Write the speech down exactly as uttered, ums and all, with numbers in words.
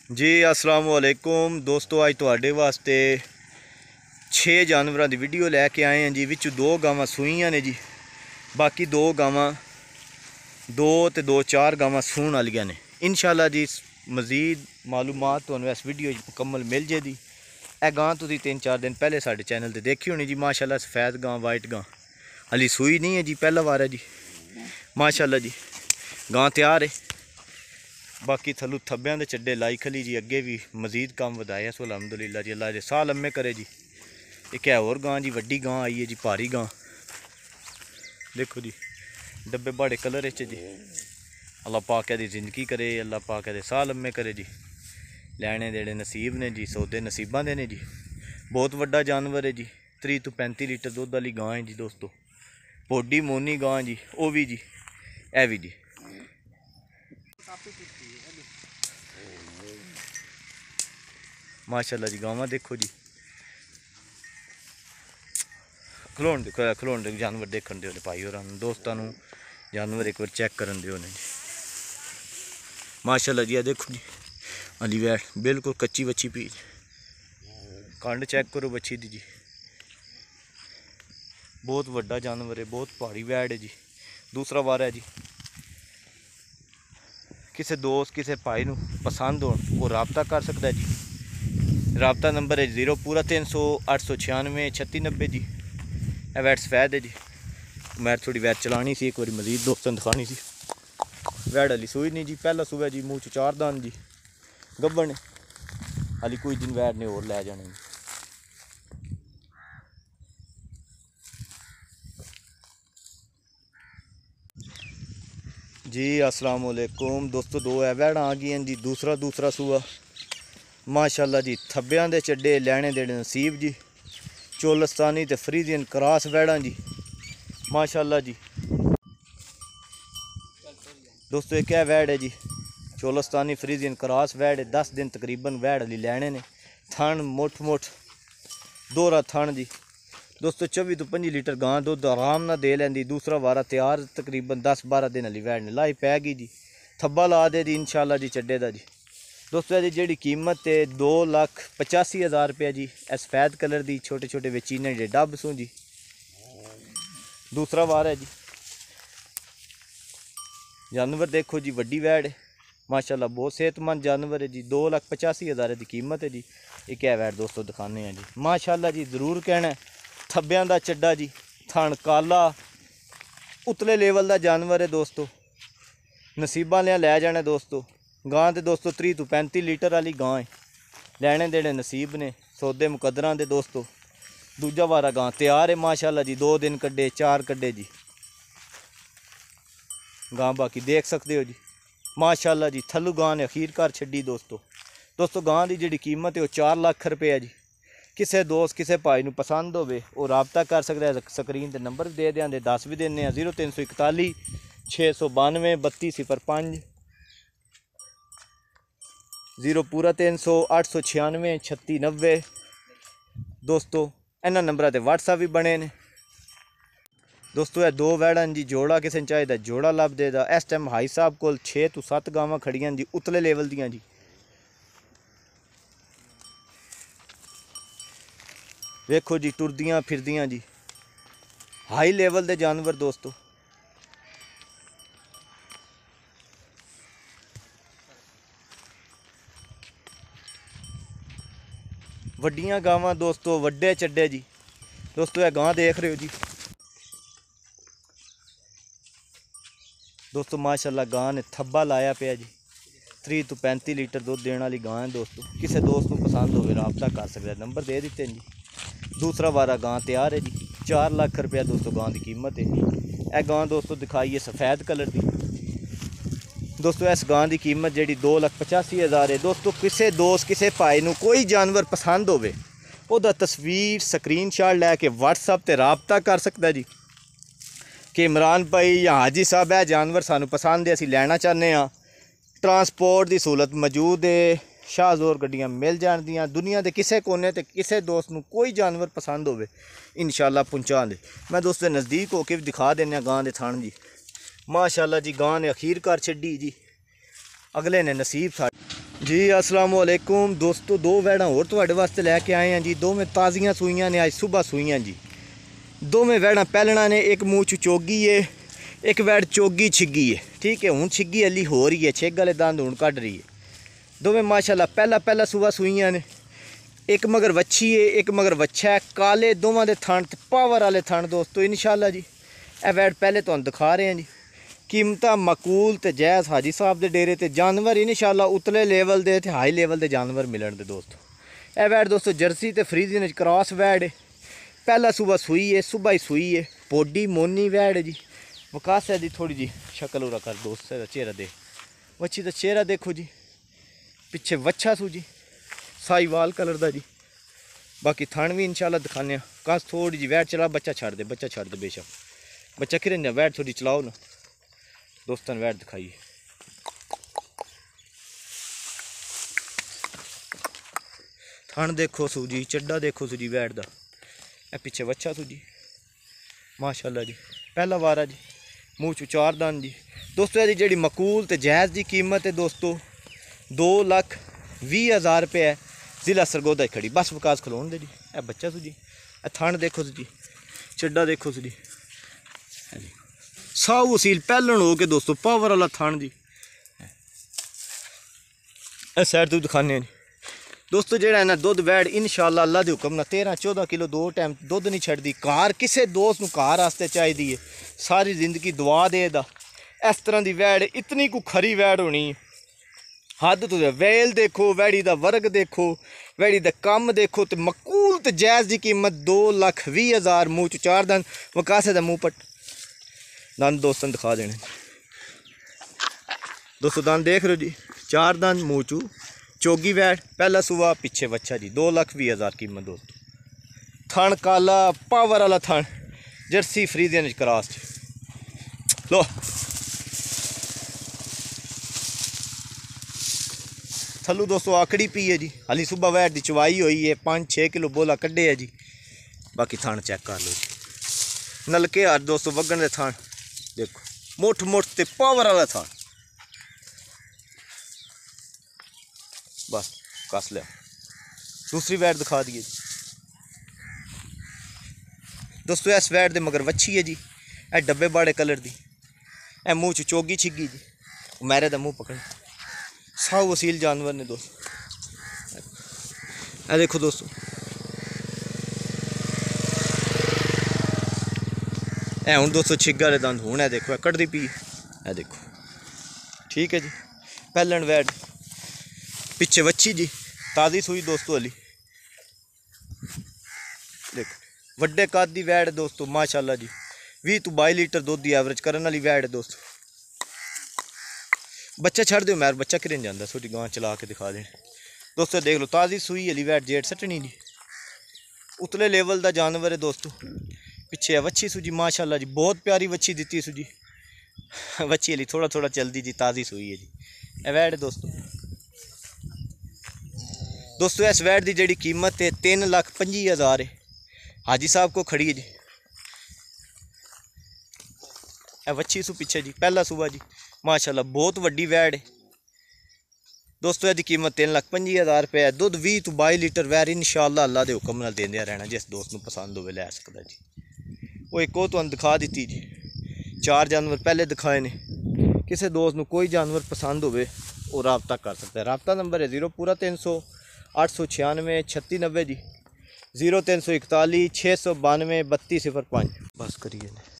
जी अस्सलाम वालेकुम दोस्तों, अज तुहाडे वास्ते छे जानवरों की वीडियो लैके आए हैं जी। विच दो गावां सूईयां ने जी, बाकी दो गावां दो तो दो चार गावां सूण वालियां ने। इंशाल्लाह जी मज़ीद मालूमात तुहानूं इस वीडियो मुकम्मल मिल जाएगी। यह गां तुसीं तीन चार दिन पहले साडे चैनल ते देखी होनी जी। माशाल्लाह सफेद गां, वाइट गां हाली सूई नहीं है जी, पहला वार है जी। माशाल्लाह जी गां तैयार है। बाकी थलू थब्बियां दे चड्डे लाई खली जी। अगे भी मजीद काम वधाया सो अलहमदुलिल्लाह जी, अल्लाह दे साह लम्मे करे जी। एक है और गां जी, वड्डी गां आई है जी, भारी गां देखो जी, डब्बे बाड़े कलर च जी। अल्लाह पाक दी जिंदगी करे, अल्लाह पाक दे साह लम्मे करे जी। लैने देने नसीब ने जी, सौदे नसीबां दे ने जी। बहुत वड्डा जानवर है जी, त्रीह तो पैंती लीटर दुध वाली गां है जी दोस्तों। पोडी मोनी गां जी, वो भी जी, ए भी जी। माशाल्लाह जी गावां देखो जी, खलोन देखो, खलोन दे जानवर देखन दो भाई और दोस्तों जानवर एक बार चेक करन दो ने जी। माशाल्लाह जी देखो जी, अली वैट बिल्कुल कच्ची बच्ची पी, कंड चेक करो बच्ची दी जी। बहुत वड्डा जानवर है, बहुत भारी वैट है जी। दूसरा वार है जी। किसी दोस्त किसी भाई नूं पसंद हो वो राबता कर सकता है जी। राबता नंबर है जीरो पूरा तीन सौ अठ सौ छियानवे छत्ती नब्बे जी। यह वैट सफेद है जी। मैं थोड़ी वैट चलानी सी, एक बार मजीद दोस्तों दिखानी सी। वैट हाली सूई नहीं जी, पहला सूबा जी, मूँह च चार दान जी, गब्बन हाली कोई दिन वैट ने और लै जाने जी। अस्सलाम वालेकुम दोस्तों, दो है वैड़ा आ गई हैं जी। दूसरा दूसरा सूआ माशाल्लाह जी, थब्बियां दे चड्डे लैने देने नसीब जी। चोलस्तानी ते फ्रीजियन क्रॉस वैड़ा जी माशाल्लाह जी। दोस्तों एक है वैड़ है जी, चोलस्तानी फ्रीजियन क्रॉस वैड़ है। दस दिन तकरीबन वैड़ अली लैने ने। थन मुठ मुठ दोहरा थन जी दोस्तों। चौबी तो पच्ची लीटर गां दुध आराम ना दे लैंदी। दूसरा वारा तैयार तकरीबन दस बारह दिन अली वैड़ ने लाई पै गई जी। थब्बा ला दे दी इंशाल्लाह जी चड्डे दा जी। दोस्तों जी जी कीमत है दो लख पचासी हज़ार रुपया जी। सफेद कलर की छोटे छोटे वेचीने जे डब सू जी। दूसरा वार है जी। जानवर देखो जी, वड्डी वैड़ है माशाल्लाह, बहुत सेहतमंद जानवर है जी। दो लख पचासी हज़ार की कीमत है जी। एक है वैड़ दोस्तों दिखाने हैं जी। माशाल्लाह जी जरूर कहना थब्बियां दा चड्डा जी, थन काला उतले लेवल का जानवर है दोस्तों। नसीबा लिया लै जाना दोस्तों। गां तो दोस्तों त्रीह तो पैंती लीटर वाली गां है। लैने देने नसीब ने, सौदे मुकदरां दे दोस्तों। दूजा वारा गां तैयार है माशाल्लाह जी, दो दिन कड्डे चार कड्डे जी। गां बाकी देख सकते हो जी माशाल्लाह जी। थल्लू गां ने अखीर कर छड्डी दोस्तों। दोस्तों गां की जी कीमत है वो चार लाख रुपये है जी। किसी दोस्त किसी भाई नूं पसंद होवे वो राबता कर सकता है। स्क्रीन ते नंबर दे देंगे, दस भी देने जीरो तीन सौ इकताली छे सौ बानवे बत्ती सिफर पंज जीरो पूरा तीन सौ अठ सौ छियानवे छत्ती नब्बे दोस्तों। इन्होंने नंबर पर व्हाट्सएप भी बने ने दोस्तों। यह दो वैड़ा जी, जोड़ा किसी चाहिए जोड़ा लभ देगा। इस टाइम भाई साहब को छे तो सत्त गावां खड़ियां जी, उतले लेवल दियां जी। वेखो जी टुरदियां फिरदियां जी, हाई लेवल के जानवर दोस्तों। वड्डियां गावां दोस्तों, वड्डे चड्डे जी दोस्तों। यह गां देख रहे हो जी दोस्तों। माशाल्लाह गां ने थब्बा लाया पिया जी। त्रीह तो पैंती लीटर दुध देने वाली गां है दोस्तों। किसी दोस्त को पसंद हो राबता कर सकता है, नंबर दे दिते जी। दूसरा वारा गां तैयार है जी। चार लाख रुपया दोस्तों गां की कीमत है। यह गां दोस्तों दिखाई है सफ़ेद कलर की दोस्तों। इस गां की कीमत जी दो लख पचासी हज़ार है दोस्तों। किसी दोस्त किसी भाई नूं कोई जानवर पसंद होवे उहदा तस्वीर स्क्रीन शॉट लैके व्हाट्सएप पर राबता कर सकता जी कि इमरान भाई या हाजी साहब है जानवर सानू पसंद है, असीं लैना चाहते हाँ। ट्रांसपोर्ट की सहूलत मौजूद है, शाहजोर गड्डियां मिल जाणदियां। दुनिया के किसी कोने ते किसी दोस्त नूं कोई जानवर पसंद होवे इंशाल्लाह पहुँचा दे। मैं दोस्तों नज़दीक होके भी दिखा देना गां दे थान जी माशाल्लाह जी। गां ने अखीर कर छड्डी जी, अगले ने नसीब सा जी अस्सलाम वालेकुम दोस्तों, दो वैड़ा होर तुहाडे वास्ते लैके आए हैं जी। दोवें ताज़ियां सूइयां ने, अज सुबह सूइयां जी। दोवें वैड़ा पैलना ने, एक मूँह च चोगी है, एक वैड़ चोगी छिगी है। ठीक है, हुण छिगी अली हो रही है, छिग वाले दंद हुण कढ रही है। दोवें माशाल्लाह पहला पहला सुबह सूइयां ने। एक मगर वच्छी है, एक मगर वच्छा है। काले दोवां दे थण ते पावर वाले थण दोस्तों इंशाल्लाह जी। ए वैड़ पहले तुहानूं दिखा रहे हैं जी। कीमतां मकूल ते जैज़ हाजी साहब दे डेरे ते जानवर इंशाल्लाह उतले लेवल दे ते हाई लेवल दे जानवर मिलन दे दोस्तों। ए वैड़ दोस्तों जर्सी ते फ्रीजियन च क्रॉस वैड़ है। पहला सुबह सूई है, सुबह ही सूई है। पोडी मोनी वैड़ है जी। वकास है दी थोड़ी जी शक्ल उरा कर दोस्त दा चेहरा दे। वच्छी दा चेहरा देखो जी, पिछे वच्छा सू जी, साईवाल कलर दा जी। बाकी थण भी इंशाल्लाह दिखाने। कस थोड़ी जी वैड़ चला, बच्चा छड़ दे, बच्चा छड़ दे बेशक। बच्चा किरे ना वैड़ थोड़ी चलाओ ना दोस्तों, वैड़ दिखाइए। थण देखो सू जी, चड्डा देखो सू जी वैड़ दा। ए पिछे वच्छा सू जी माशाल्लाह जी। पहला वारा जी, मूँह चू चार दान जी दोस्तों। यदि जी मकूल ते जायज़ की कीमत है दोस्तों दो लख भी हज़ार रुपये है। जिला सरगोदा ही खड़ी बस विकास खलोन दे जी। ए बच्चा सू जी, ए थण देखो सू जी, चड्डा देखो सू जी। साऊ वसील पैलन हो के दोस्तों, पावर वाला थण जी। ए साइड तो दिखाने जी दोस्तों। जेड़ा है ना दुध वैड़ इंशाल्लाह अल्लाह दे हुक्म ना तेरह चौदह किलो दो टाइम दुध नहीं छड़दी। कार किसे दोस्त नूं कार वास्ते चाहिदी है, सारी जिंदगी दुआ दे दा। इस तरह की वैड़ इतनी को खरी वैड़ होनी है हद तो। वेल देखो, वैड़ी दा वर्ग देखो, वैड़ी दा कम देखो, तो मकूल तो जायज़ की कीमत दो लख भी हज़ार। मूँह चू चार दंद, वकासे दा मूँह पट दंद दोस्तों दिखा देने दोस्तों। दंद देख रहे हो जी, चार दंद, मूँह चू चोगी वैड़। पहला सुबह पिछे वच्छा जी, दो लख भी हज़ार कीमत दोस्तों। थण काला पावर वाला थण, जर्सी फ्रीजियन क्रॉस लो। थल्लू दोस्तों आकड़ी पी है जी। हाली सुबह वैड़ की चवाई हुई है, पाँच छे किलो बोला कड्ढे है जी। बाकी थण चेक कर लो जी। नलके हाथ दोस्तों वगन दे थण देखो, मुठ मुठ ते पावर वाला थण। बस कस लिया। दूसरी वैड़ दिखा दिए जी दोस्तों। इस वैड़ दे मगर वच्छी है जी। ए डब्बे बाड़े कलर दी, ए मूँह च चोगी छिगी जी। मैरे दा मूँह पकड़, साऊ वसील जानवर ने दोस्तों। ए देखो दोस्तों, ए हुण दोस्तों छिगा वाले दंद हुण है देखो, कटदी पी है देखो। ठीक है जी, पैलन वैड़ पिछे वच्छी जी, ताज़ी सूई दोस्तों अली देखो। वड्डे कद दी वैड़ दोस्तों माशाल्लाह जी। भी तो बाई लीटर दुध की एवरेज करने वाली वैड़ है दोस्तों। बच्चा छड़ दो मैर, बच्चा किरन जाता छोटी गां चला के दिखा दें दोस्तों। देख लो ताज़ी सूई अली वैड़, जेठ सटनी जी, उतले लेवल का जानवर है दोस्तों। पिछे है वच्छी सूजी माशाल्लाह जी, बहुत प्यारी वच्छी दी सूजी। वच्छी अली थोड़ा थोड़ा चलती जी, ताज़ी सूई है जी। ए वैड़ दोस्तों दोस्तों इस वैड़ की जी कीमत है तीन लख पंजी हज़ार है। हाजी साहब को खड़ी है जी। ए वच्छी सू पिछे जी, पहला सुबह जी माशाल्लाह, बहुत वड्डी वैड़ है दोस्तों। इसकी कीमत तीन लख पंजी हज़ार रुपये है। दुध भी तो बाई लीटर वैर इंशाल्लाह अल्लाह के हुक्म नाल देंदे रहना। जिस दोस्त को पसंद हो लै सकता जी। वो एक और तुहानूं दिखा दी जी, चार जानवर पहले दिखाए ने। किसी दोस्त को कोई जानवर पसंद हो वो रबता कर सकता है। रबता नंबर है जीरो पूरा तीन सौ अठ सौ छियानवे छत्ती नब्बे जी, जीरो तीन सौ इकताली छे सौ बानवे बत्ती सिफर पाँच। बस करिए।